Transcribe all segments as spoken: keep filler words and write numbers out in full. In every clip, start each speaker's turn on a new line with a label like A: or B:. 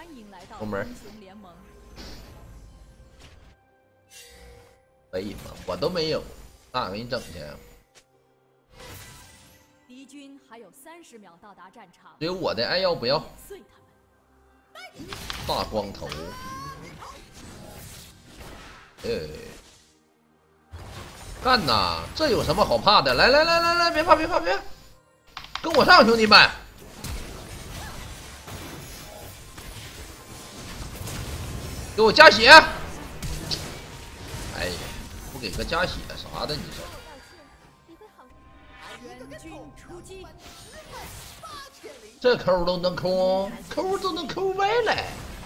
A: 后门。可以吗？我都没有，哪给你整去？
B: 敌军还有三十秒到达战场。
A: 只有我的，爱要不要？大光头。哎，干呐！这有什么好怕的？来来来来来，别怕别怕别，跟我上，兄弟们！给我加血！哎呀，不给个加血啥的，你说？这抠都能抠，抠都能抠歪了。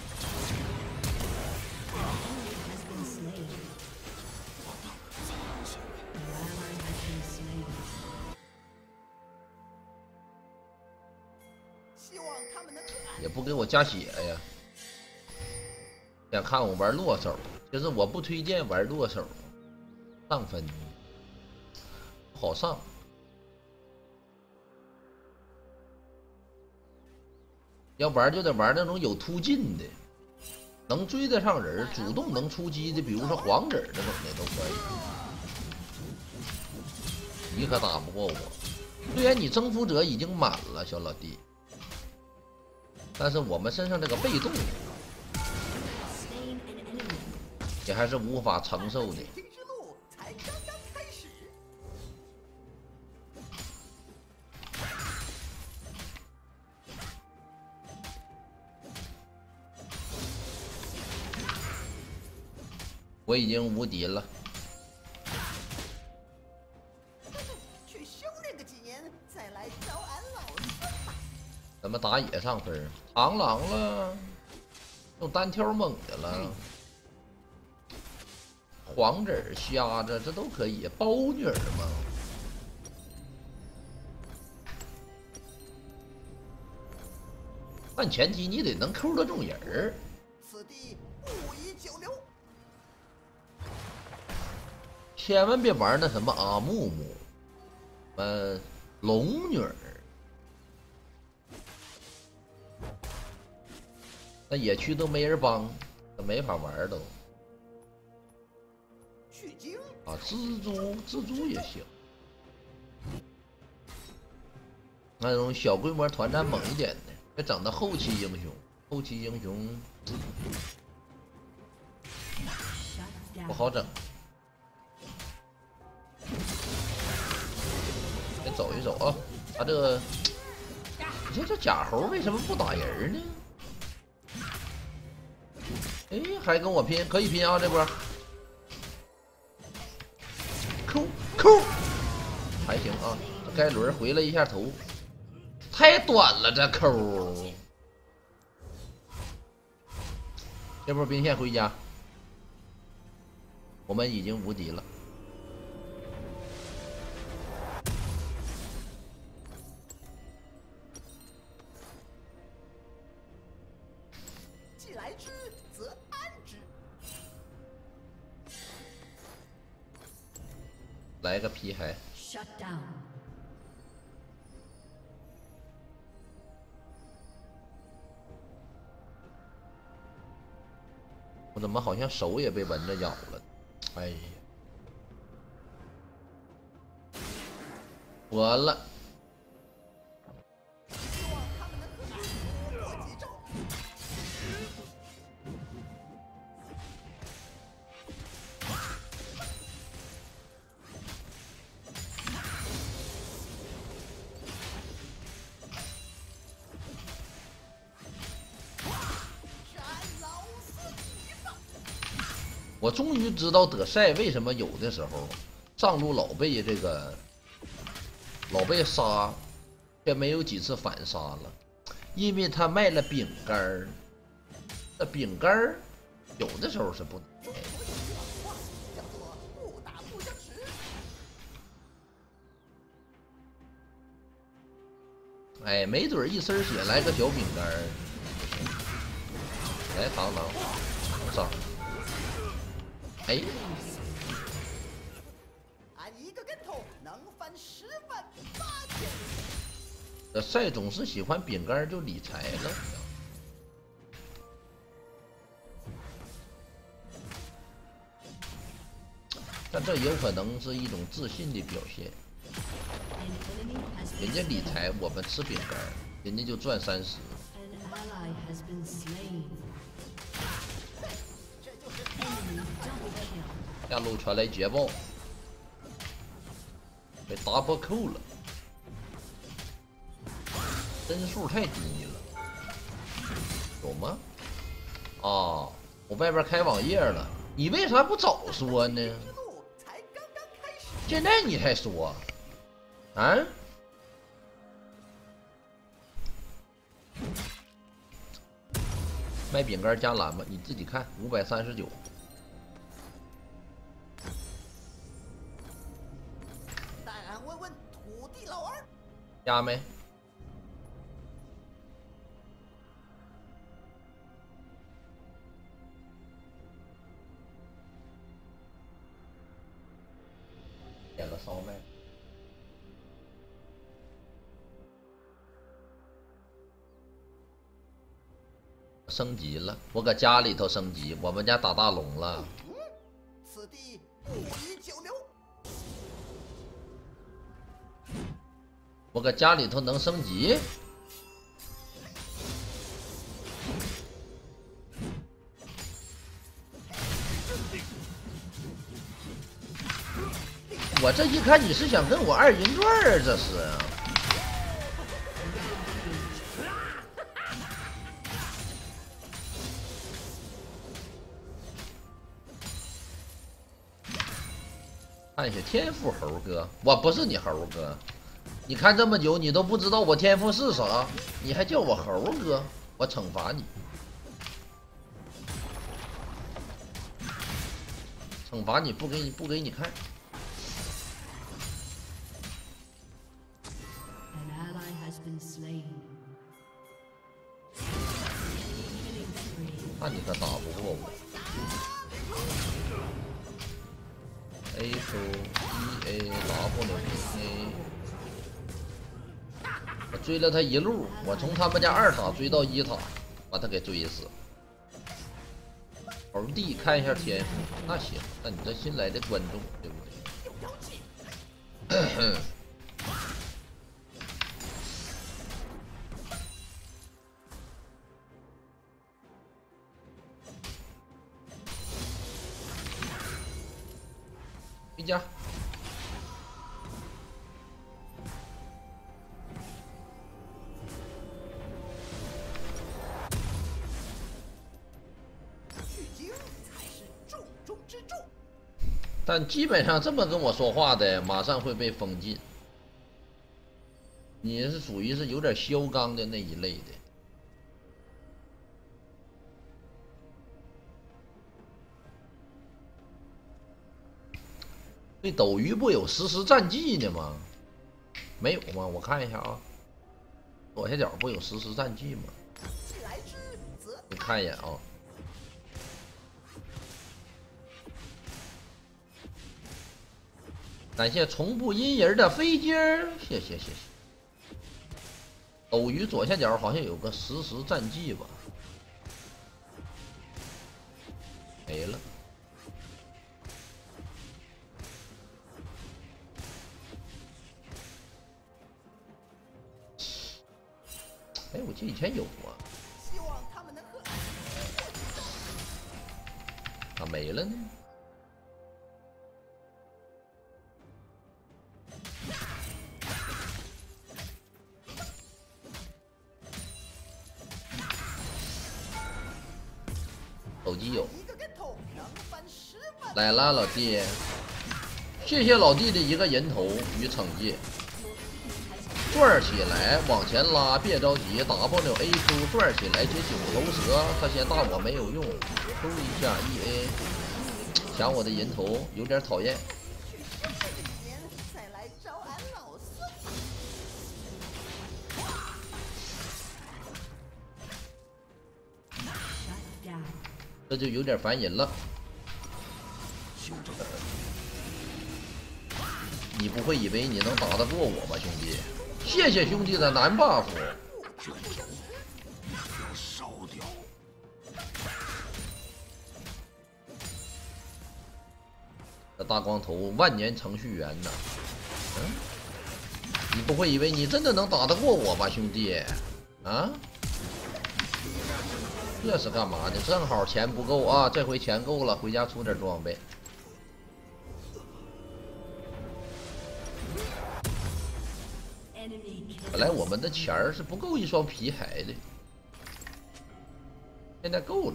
A: 也不给我加血呀！想看我玩落手，就是我不推荐玩落手，上分不好上。要玩就得玩那种有突进的，能追得上人，主动能出击的，比如说黄子那种的都可以。你可打不过我，虽然你征服者已经满了，小老弟，但是我们身上这个被动，也还是无法承受的。我已经无敌了。去修炼个几年，再来找俺老孙吧。咱们打野上分，螳螂了，用单挑猛的了，黄子、瞎子这都可以，包女儿嘛。但前提你得能抠得中人儿。此地不宜久留。千万别玩那什么阿木木，呃，龙女儿，那野区都没人帮，那没法玩都。去精啊，蜘蛛，蜘蛛也行。那种小规模团战猛一点的，别整到后期英雄，后期英雄不好整。先走一走啊！他这个，你说这假猴为什么不打人呢？哎，还跟我拼，可以拼啊！这波，抠抠，还行啊！这盖伦回了一下头，太短了，这抠。这波兵线回家，我们已经无敌了。来之则安之。来个皮海。Shut down。我怎么好像手也被蚊子咬了？哎呀，完了。我终于知道德赛为什么有的时候上路老被这个老被杀，却没有几次反杀了，因为他卖了饼干儿。那饼干儿有的时候是不能卖的。哎，没准一身血来个小饼干儿，来螳螂上。哎，俺一个跟头能翻十万八千里。这赛总是喜欢饼干就理财了。 但这有可能是一种自信的表现。人家理财，我们吃饼干，人家就赚三十。下路传来捷报，被 double 扣了，分数太低了，有吗？啊，我外边开网页了，你为啥不早说呢？现在你才说，啊？卖饼干加蓝吧，你自己看，五百三十九。
C: 但俺问问土地老二，
A: 加没？点个烧麦。升级了，我搁家里头升级，我们家打大龙了。
C: 嗯，此地不宜久留。
A: 我搁家里头能升级？我这一看你是想跟我二人转儿，这是啊。看一下天赋猴哥，我不是你猴哥，你看这么久你都不知道我天赋是啥，你还叫我猴哥，我惩罚你，惩罚你不给你不给你看。那你可打不过我。A 出 E A 拉不了 A， 我追了他一路，我从他们家二塔追到一塔，把他给追死。猴弟看一下天赋，那行，那你这新来的观众对不对？回家。
C: 取经才是重中之重。
A: 但基本上这么跟我说话的，马上会被封禁。你是属于是有点嚣张的那一类的。这斗鱼不有实时战绩呢吗？没有吗？我看一下啊，左下角不有实时战绩吗？你看一眼啊。感谢从不阴人的飞机儿，谢谢谢谢。斗鱼左下角好像有个实时战绩吧？没了。哎，我记得以前有啊，
C: 希望他们能和
A: 咋没了呢？手机有，来啦，老弟，谢谢老弟的一个人头与惩戒。转起来，往前拉，别着急 ，W A Q 转起来接九头蛇，他先大我没有用 ，Q 一下 E A， 抢我的人头有点讨厌。这就有点烦人了。你不会以为你能打得过我吧，兄弟？谢谢兄弟的男 buff。 这大光头万年程序员呐，嗯，你不会以为你真的能打得过我吧，兄弟？啊？这是干嘛的？正好钱不够啊，这回钱够了，回家出点装备。本来我们的钱儿是不够一双皮鞋的，现在够了。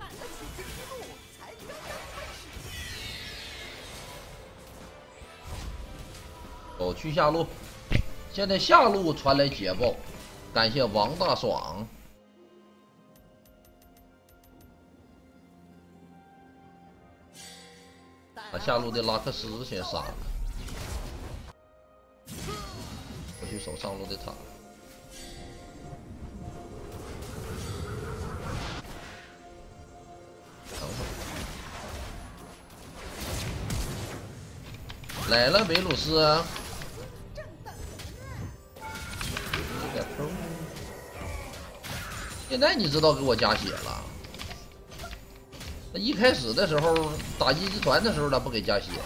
A: 走，去下路。现在下路传来捷报，感谢王大爽。把下路的拉克斯先杀了。我去守上路的塔。等会儿。来了，维鲁斯。有点抠。现在你知道给我加血了。那一开始的时候打一级团的时候，他不给加血。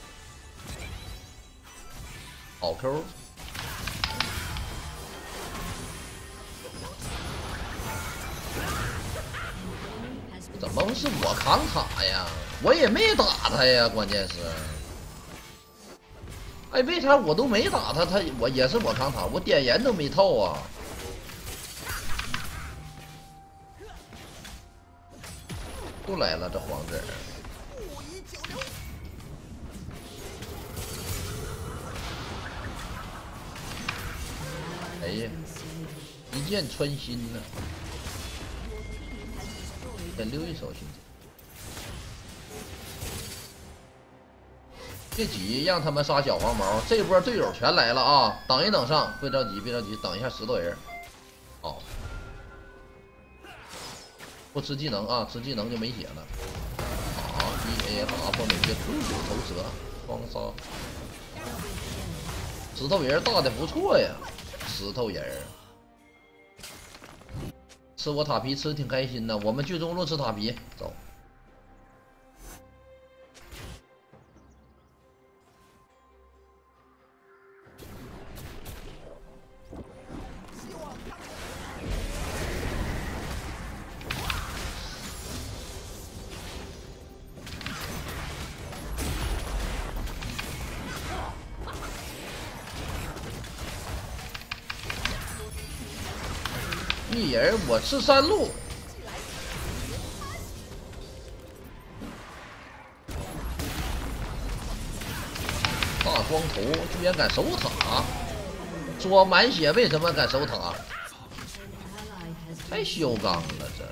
A: 好抠。怎么是我扛塔呀？我也没打他呀，关键是。哎，为啥我都没打他，他我也是我扛塔，我点烟都没透啊！又来了这黄子儿。哎呀，一箭穿心呢！先溜一手，兄弟。别急，让他们杀小黄毛。这波队友全来了啊！等一等上，别着急，别着急，等一下石头人。好，不吃技能啊，吃技能就没血了。好 ，E A F 美接 Q 九头蛇双杀。石头人大的不错呀，石头人。吃我塔皮吃的挺开心的，我们去中路吃塔皮，走。一人我吃山路，大光头居然敢守塔，说满血为什么敢守塔？太嚣张了这！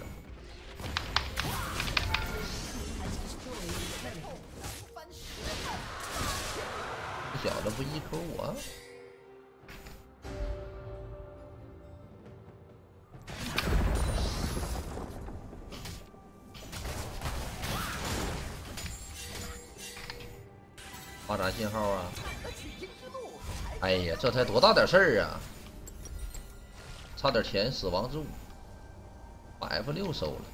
A: 这小子不一口我？发啥信号啊？哎呀，这才多大点事儿啊！差点钱死亡之舞，把 F 六收了。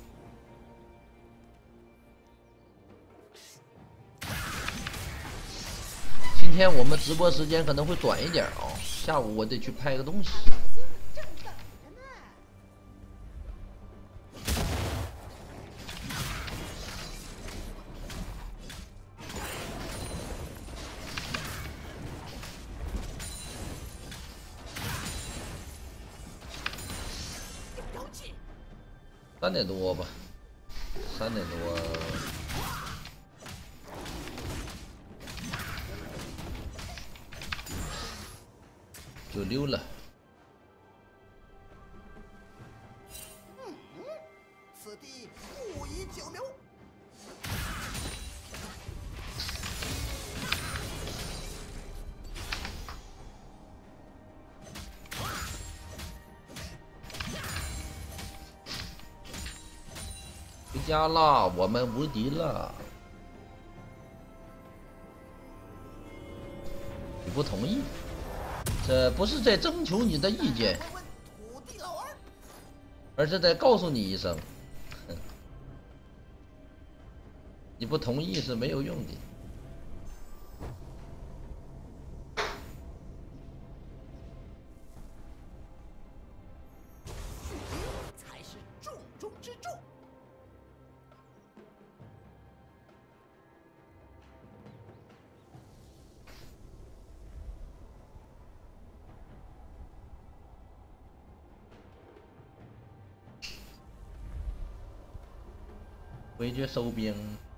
A: 今天我们直播时间可能会短一点啊、哦，下午我得去拍个东西。三点多吧，三点多就溜了。
C: 嗯，此地不宜久留。
A: 回家啦，我们无敌了。你不同意？这不是在征求你的意见，而是在告诉你一声，你不同意是没有用的。 回去收兵。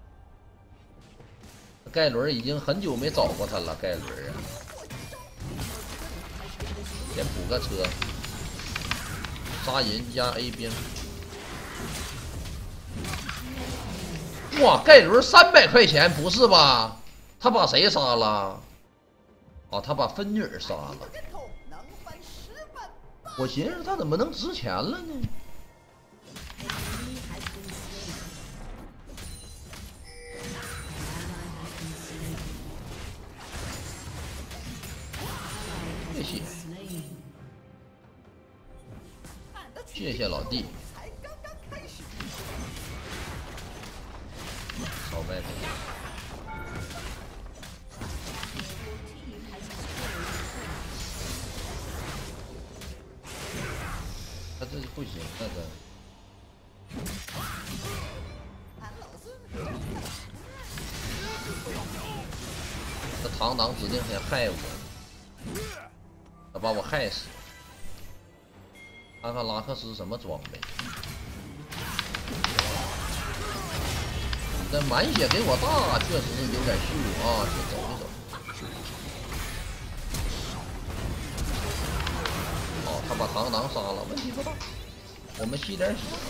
A: 盖伦已经很久没找过他了，盖伦啊，先补个车，杀人加 A 兵。哇，盖伦三百块钱，不是吧？他把谁杀了？哦，他把芬女儿杀了。我寻思他怎么能值钱了呢？谢谢，谢谢老弟。少卖点。他这不行，那个。这螳螂指定想害我，他把我害死。看看拉克斯什么装备？这满血给我大，确实是有点虚啊！先走一走。哦，他把螳螂杀了，问题不大。我们吸点血啊。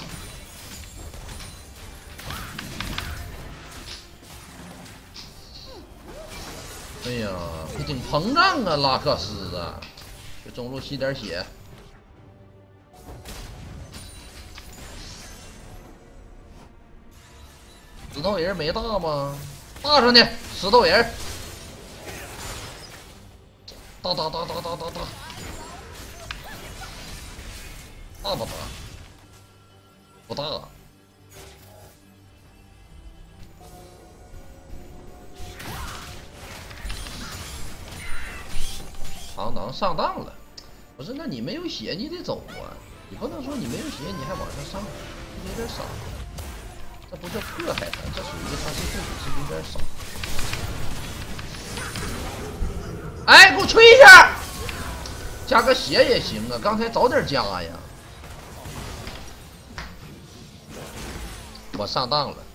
A: 哎呀，不挺膨胀啊，拉克斯啊！这中路吸点血。石头人没大吗？大上去，石头人，大大大大大大大，大不大？不大。螳螂上当了，不是？那你没有血，你得走啊！你不能说你没有血，你还往上上，有点傻。这不叫迫害他，这属于他是自己是有点傻。哎，给我吹一下，加个血也行啊！刚才早点加呀。我上当了。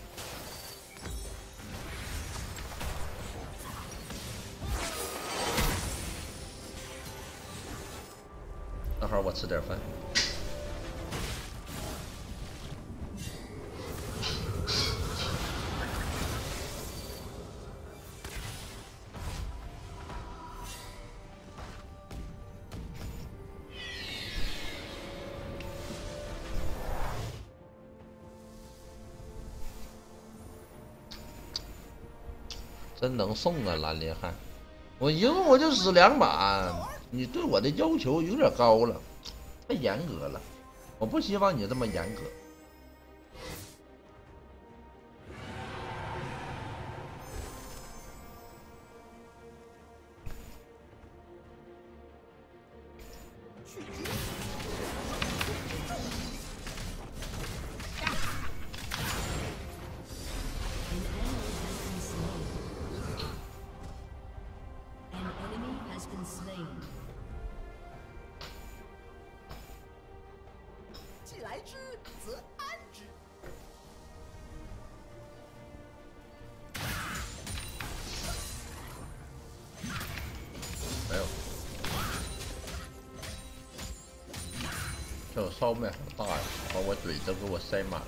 A: 等会儿我吃点饭。真能送啊，蓝林汉！我赢我就使两把，你对我的要求有点高了，太严格了。我不希望你这么严格。
C: 既来之，则安之。
A: 没有，这我烧麦好大呀，把我嘴都给我塞满了。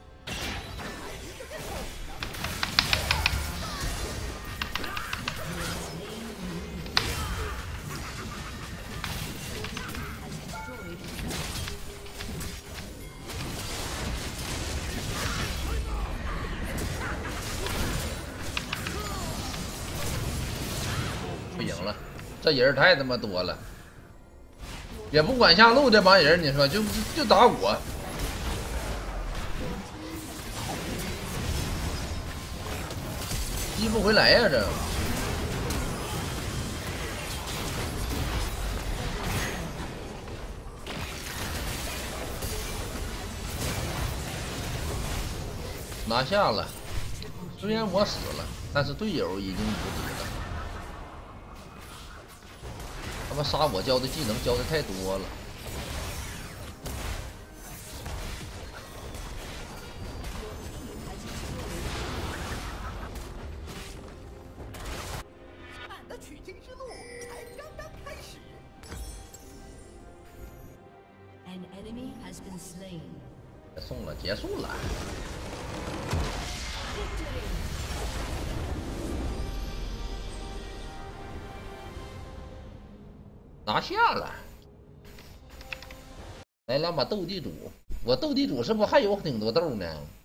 A: 不行了，这人太他妈多了，也不管下路这帮人，你说就就打我，击不回来呀、啊、这。拿下了，虽然我死了，但是队友已经无敌了。他妈杀我教的技能教的太多了。 送了，结束了。拿下了。来两把斗地主，我斗地主是不是还有挺多豆呢？